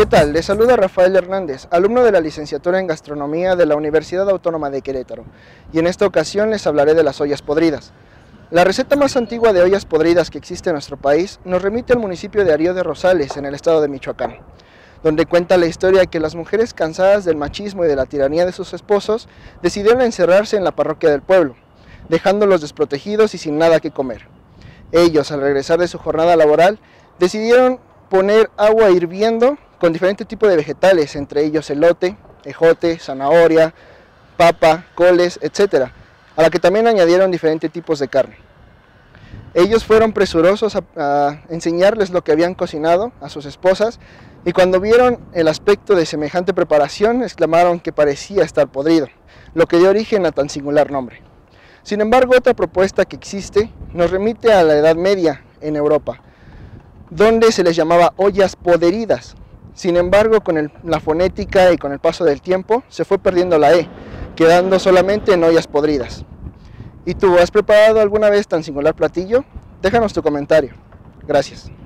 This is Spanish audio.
¿Qué tal? Les saluda Rafael Hernández, alumno de la licenciatura en Gastronomía de la Universidad Autónoma de Querétaro, y en esta ocasión les hablaré de las ollas podridas. La receta más antigua de ollas podridas que existe en nuestro país nos remite al municipio de Arío de Rosales, en el estado de Michoacán, donde cuenta la historia que las mujeres cansadas del machismo y de la tiranía de sus esposos decidieron encerrarse en la parroquia del pueblo, dejándolos desprotegidos y sin nada que comer. Ellos, al regresar de su jornada laboral, decidieron poner agua hirviendo con diferentes tipos de vegetales, entre ellos elote, ejote, zanahoria, papa, coles, etc., a la que también añadieron diferentes tipos de carne. Ellos fueron presurosos a enseñarles lo que habían cocinado a sus esposas, y cuando vieron el aspecto de semejante preparación exclamaron que parecía estar podrido, lo que dio origen a tan singular nombre. Sin embargo, otra propuesta que existe nos remite a la Edad Media en Europa, donde se les llamaba ollas poderidas. Sin embargo, con la fonética y con el paso del tiempo, se fue perdiendo la E, quedando solamente en ollas podridas. ¿Y tú has preparado alguna vez tan singular platillo? Déjanos tu comentario. Gracias.